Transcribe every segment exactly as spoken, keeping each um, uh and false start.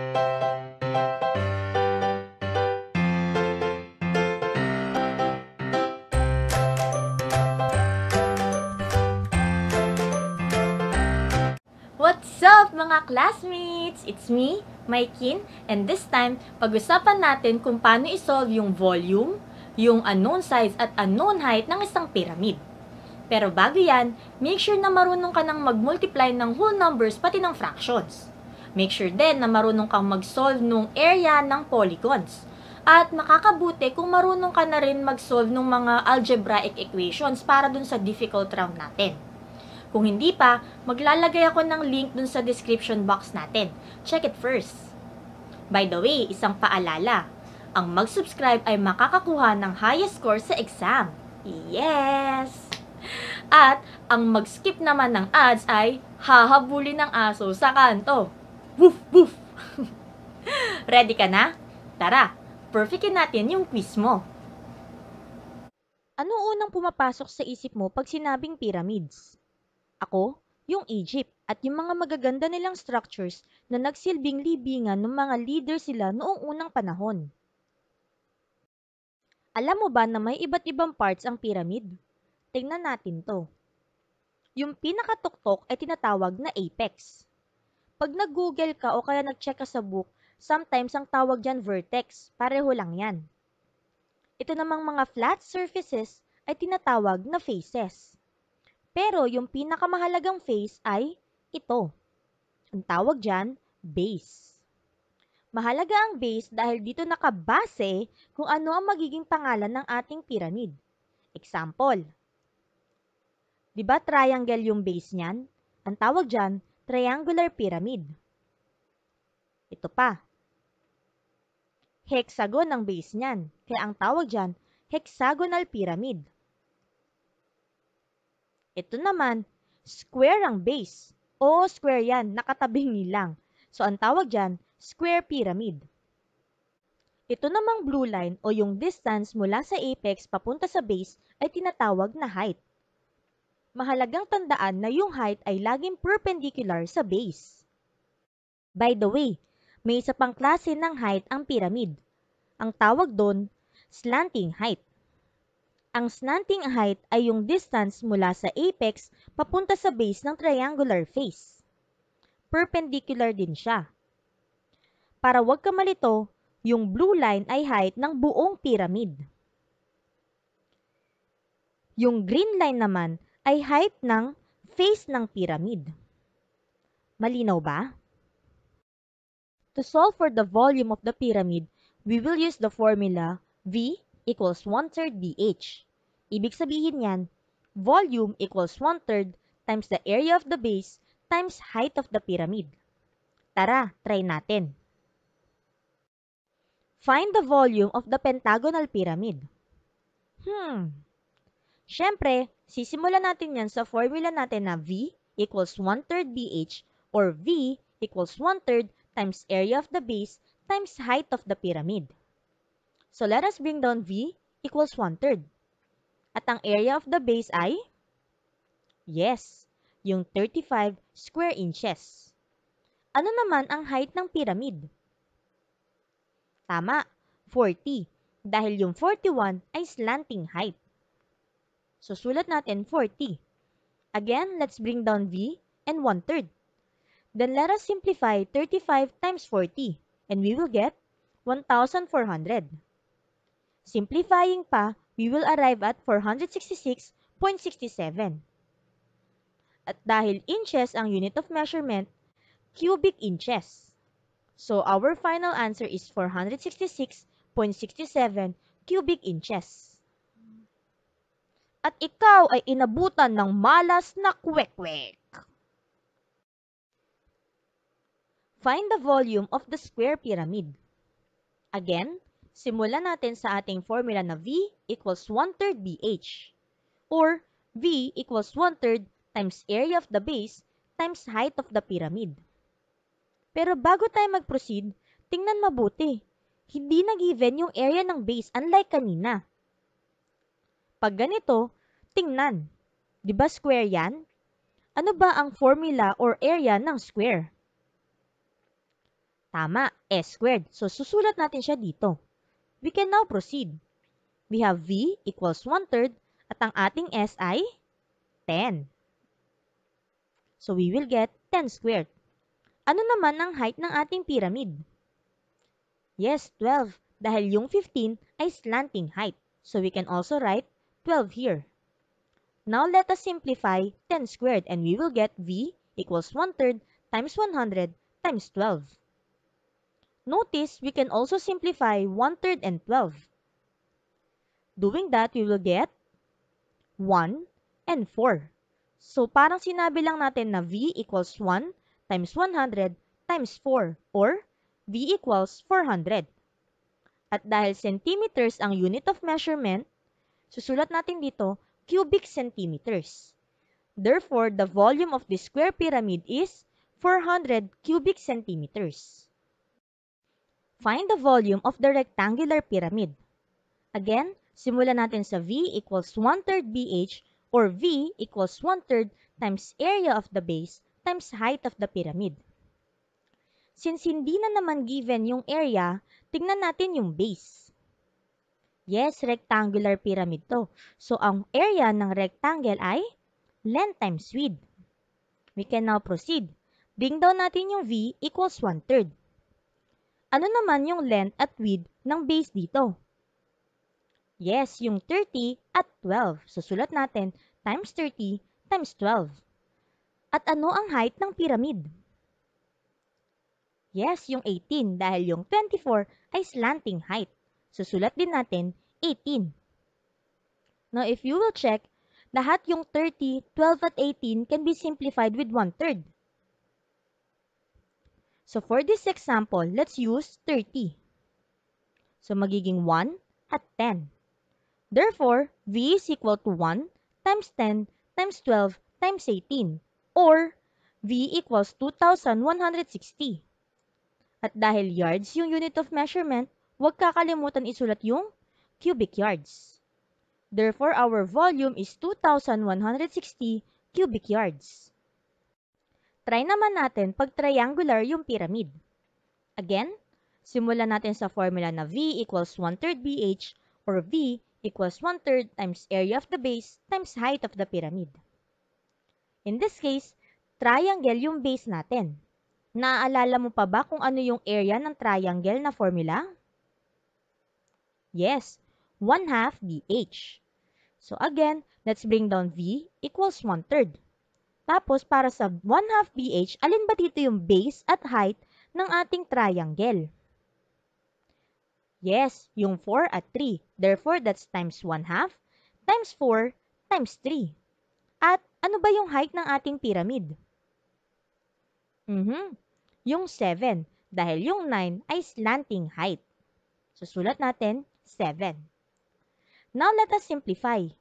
What's up mga classmates? It's me, Maikin, and this time, pag-usapan natin kung paano isolve yung volume, yung unknown size at unknown height ng isang pyramid. Pero bago yan, make sure na marunong ka ng mag-multiply ng whole numbers pati ng fractions. Make sure din na marunong kang mag-solve ng area ng polygons. At makakabuti kung marunong ka na rin mag-solve ng mga algebraic equations para dun sa difficult round natin. Kung hindi pa, maglalagay ako ng link dun sa description box natin. Check it first. By the way, isang paalala. Ang mag-subscribe ay makakakuha ng highest score sa exam. Yes! At ang mag-skip naman ng ads ay hahabulin ng aso sa kanto. Woof, woof! Ready ka na? Tara, perfectin natin yung quiz mo. Ano unang pumapasok sa isip mo pag sinabing pyramids? Ako, yung Egypt at yung mga magaganda nilang structures na nagsilbing libingan ng mga leader sila noong unang panahon. Alam mo ba na may iba't ibang parts ang pyramid? Tingnan natin to. Yung pinakatuktok ay tinatawag na apex. Pag nag-google ka o kaya nag-check ka sa book, sometimes ang tawag dyan vertex, pareho lang yan. Ito namang mga flat surfaces ay tinatawag na faces. Pero yung pinakamahalagang face ay ito. Ang tawag dyan, base. Mahalaga ang base dahil dito nakabase kung ano ang magiging pangalan ng ating pyramid. Example. Di ba triangle yung base niyan? Ang tawag dyan, triangular pyramid. Ito pa. Hexagon ang base niyan. Kaya ang tawag dyan, hexagonal pyramid. Ito naman, square ang base. Oo, square yan, nakatabingi lang. So, ang tawag dyan, square pyramid. Ito namang blue line o yung distance mula sa apex papunta sa base ay tinatawag na height. Mahalagang tandaan na yung height ay laging perpendicular sa base. By the way, may isa pang klase ng height ang pyramid. Ang tawag doon, slanting height. Ang slanting height ay yung distance mula sa apex papunta sa base ng triangular face. Perpendicular din siya. Para wag ka malito, yung blue line ay height ng buong pyramid. Yung green line naman ay height ng face ng pyramid. Malinaw ba? To solve for the volume of the pyramid, we will use the formula V equals one-third B H. Ibig sabihin yan, volume equals one-third times the area of the base times height of the pyramid. Tara, try natin. Find the volume of the pentagonal pyramid. Hmm. Siyempre, sisimulan natin yan sa formula natin na V equals one-third B H or V equals one-third times area of the base times height of the pyramid. So let us bring down V equals one-third. At ang area of the base ay? Yes, yung thirty-five square inches. Ano naman ang height ng pyramid? Tama, forty. Dahil yung forty-one ay slanting height. So sulat natin forty. Again, let's bring down V and one-third. Then let us simplify thirty-five times forty and we will get one thousand four hundred. Simplifying pa, we will arrive at four hundred sixty-six point six seven. At dahil inches ang unit of measurement, cubic inches. So our final answer is four hundred sixty-six point six seven cubic inches. At ikaw ay inabutan ng malas na kwek-kwek. Find the volume of the square pyramid. Again, simulan natin sa ating formula na V equals one-third B H or V equals one-third times area of the base times height of the pyramid. Pero bago tayo mag-proceed, tingnan mabuti. Hindi na given yung area ng base unlike kanina. Pag ganito, tingnan. Di ba square yan? Ano ba ang formula or area ng square? Tama, S squared. So, susulat natin siya dito. We can now proceed. We have V equals one third at ang ating S ay ten. So, we will get ten squared. Ano naman ang height ng ating pyramid? Yes, twelve. Dahil yung fifteen ay slanting height. So, we can also write twelve here. Now, let us simplify ten squared and we will get V equals one third times one hundred times twelve. Notice, we can also simplify one third and twelve. Doing that, we will get one and four. So, parang sinabi lang natin na V equals one times one hundred times four or V equals four hundred. At dahil centimeters ang unit of measurement, susulat natin dito cubic centimeters. Therefore, the volume of the square pyramid is four hundred cubic centimeters. Find the volume of the rectangular pyramid. Again, simulan natin sa V equals one third B H or V equals one third times area of the base times height of the pyramid. Since hindi na naman given yung area, tingnan natin yung base. Yes, rectangular pyramid to. So, ang area ng rectangle ay length times width. We can now proceed. Bring down natin yung V equals one third. Ano naman yung length at width ng base dito? Yes, yung thirty at twelve. So, sulat natin times thirty times twelve. At ano ang height ng pyramid? Yes, yung eighteen dahil yung twenty-four ay slanting height. Susulat din natin eighteen. Now, if you will check, lahat yung thirty, twelve at eighteen can be simplified with one third. So, for this example, let's use thirty. So, magiging one at ten. Therefore, V is equal to one times ten times twelve times eighteen or V equals two thousand one hundred sixty. At dahil yards yung unit of measurement, huwag kakalimutan isulat yung cubic yards. Therefore, our volume is two thousand one hundred sixty cubic yards. Try naman natin pag triangular yung pyramid. Again, simulan natin sa formula na V equals one third B H or V equals one third times area of the base times height of the pyramid. In this case, triangle yung base natin. Naaalala mo pa ba kung ano yung area ng triangle na formula? Yes, one half B H. So again, let's bring down V equals one third. Tapos para sa one half B H, alin ba dito yung base at height ng ating triangle? Yes, yung four at three. Therefore, that's times one half times four times three. At ano ba yung height ng ating pyramid? Mhm, yung seven. Dahil yung nine ay slanting height. Susulat natin seven. Now, let us simplify.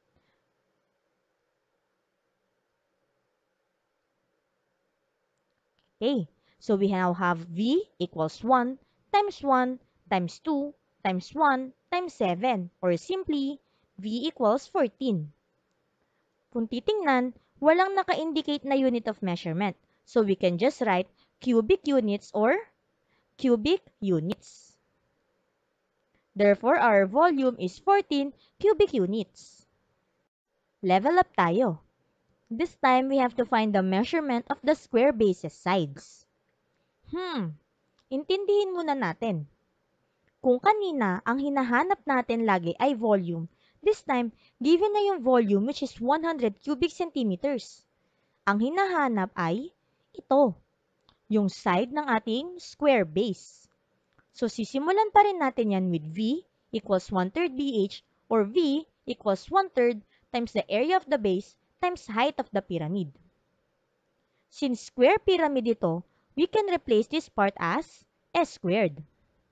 Okay, so we now have V equals one times one times two times one times seven or simply V equals fourteen. Kung titingnan, walang naka-indicate na unit of measurement. So we can just write cubic units or cubic units. Therefore, our volume is fourteen cubic units. Level up tayo. This time, we have to find the measurement of the square base's sides. Hmm, intindihin muna natin. Kung kanina, ang hinahanap natin lagi ay volume, this time, given na yung volume which is one hundred cubic centimeters. Ang hinahanap ay ito, yung side ng ating square base. So, sisimulan pa rin natin yan with V equals one third B H or V equals one third times the area of the base times height of the pyramid. Since square pyramid ito, we can replace this part as S squared.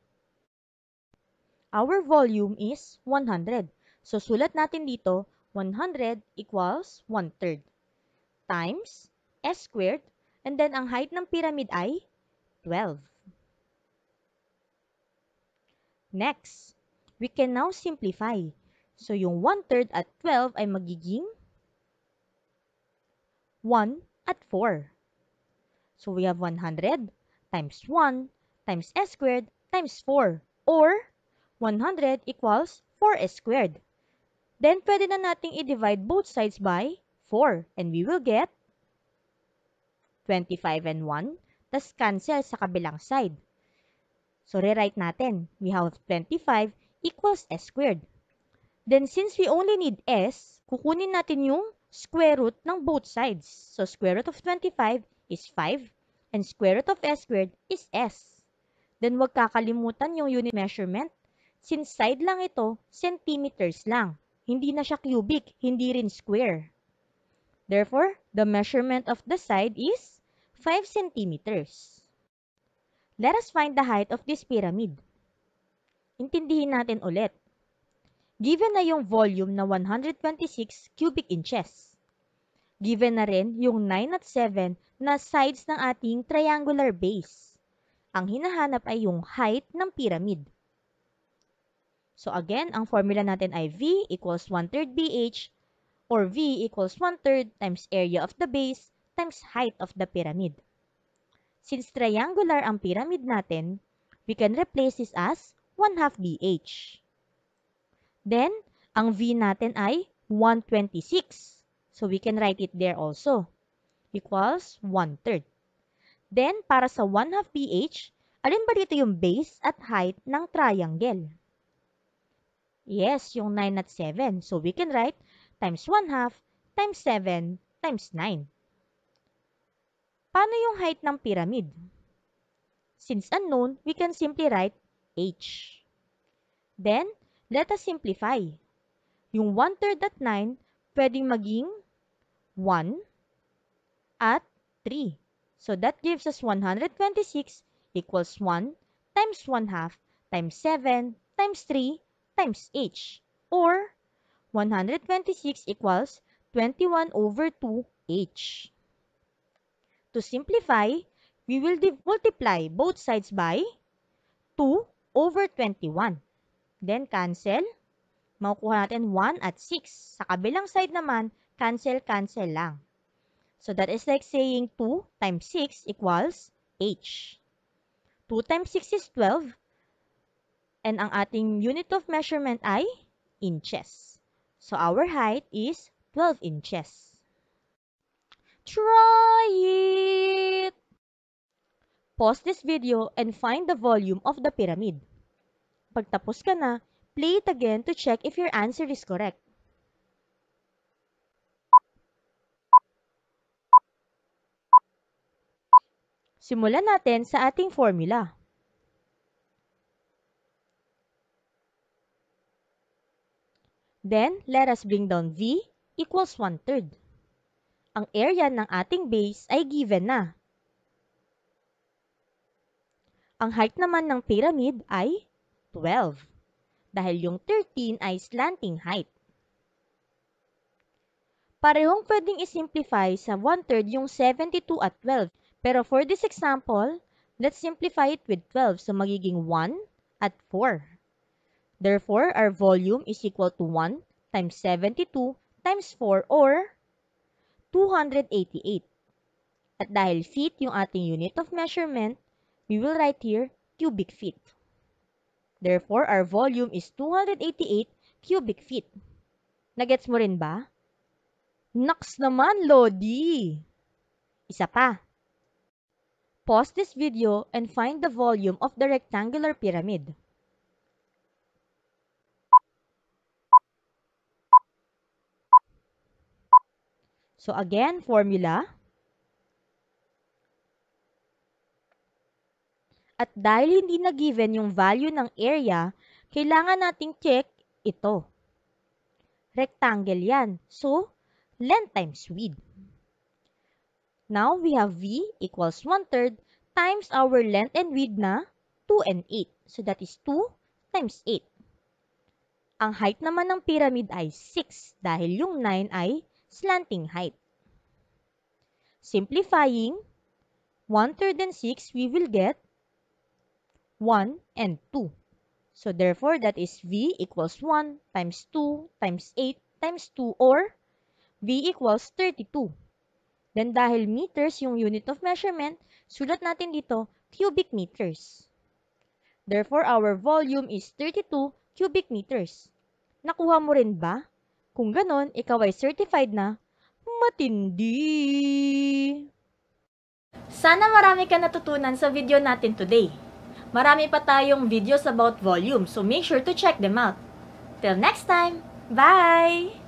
Our volume is one hundred. So, sulat natin dito, one hundred equals one third times S squared and then ang height ng pyramid ay twelve. Next, we can now simplify. So, yung one third at twelve ay magiging one at four. So, we have one hundred times one times s squared times four. Or, one hundred equals four s squared. Then, pwede na nating i-divide both sides by four. And we will get twenty-five and one. Tas cancel sa kabilang side. So, rewrite natin. We have twenty-five equals s squared. Then, since we only need s, kukunin natin yung square root ng both sides. So, square root of twenty-five is five. And square root of s squared is s. Then, huwag kakalimutan yung unit measurement. Since side lang ito, centimeters lang. Hindi na siya cubic, hindi rin square. Therefore, the measurement of the side is five centimeters. Let us find the height of this pyramid. Intindihin natin ulit. Given na yung volume na one hundred twenty-six cubic inches. Given na rin yung nine at seven na sides ng ating triangular base. Ang hinahanap ay yung height ng pyramid. So again, ang formula natin ay V equals one third B H or V equals one third times area of the base times height of the pyramid. Since triangular ang pyramid natin, we can replace this as one half B H. Then, ang V natin ay one hundred twenty-six. So, we can write it there also. Equals one third. Then, para sa one half B H, alin ba dito yung base at height ng triangle? Yes, yung nine at seven. So, we can write times one half times seven times nine. Paano yung height ng pyramid? Since unknown, we can simply write h. Then, let us simplify. Yung one third at nine, pwedeng maging one at three. So, that gives us one hundred twenty-six equals one times one half times seven times three times h. Or, one hundred twenty-six equals twenty-one over two h. To simplify, we will multiply both sides by two over twenty-one. Then, cancel. Makukuha natin one at six. Sa kabilang side naman, cancel, cancel lang. So, that is like saying two times six equals h. two times six is twelve. And ang ating unit of measurement ay inches. So, our height is twelve inches. Try it! Pause this video and find the volume of the pyramid. Pagtapos ka na, play it again to check if your answer is correct. Simulan natin sa ating formula. Then, let us bring down V equals one third. Ang area ng ating base ay given na. Ang height naman ng pyramid ay twelve. Dahil yung thirteen ay slanting height. Parehong pwedeng isimplify sa one third yung seventy-two at twelve. Pero for this example, let's simplify it with twelve. So magiging one at four. Therefore, our volume is equal to one times seventy-two times four or two hundred eighty-eight. At dahil feet yung ating unit of measurement, we will write here cubic feet. Therefore, our volume is two hundred eighty-eight cubic feet. Nagets mo rin ba? Naks naman, Lodi! Isa pa. Pause this video and find the volume of the rectangular pyramid. So again, formula. At dahil hindi na given yung value ng area, kailangan nating check ito. Rectangle yan. So, length times width. Now, we have V equals one third times our length and width na two and eight. So, that is two times eight. Ang height naman ng pyramid ay six dahil yung nine ay slanting height. Simplifying, one third and six, we will get one and two. So, therefore, that is V equals one times two times eight times two or V equals thirty-two. Then, dahil meters yung unit of measurement, sulat natin dito cubic meters. Therefore, our volume is thirty-two cubic meters. Nakuha mo rin ba? Kung ganon, ikaw ay certified na matindi! Sana marami ka natutunan sa video natin today. Marami pa tayong videos about volume, so make sure to check them out. Till next time, bye!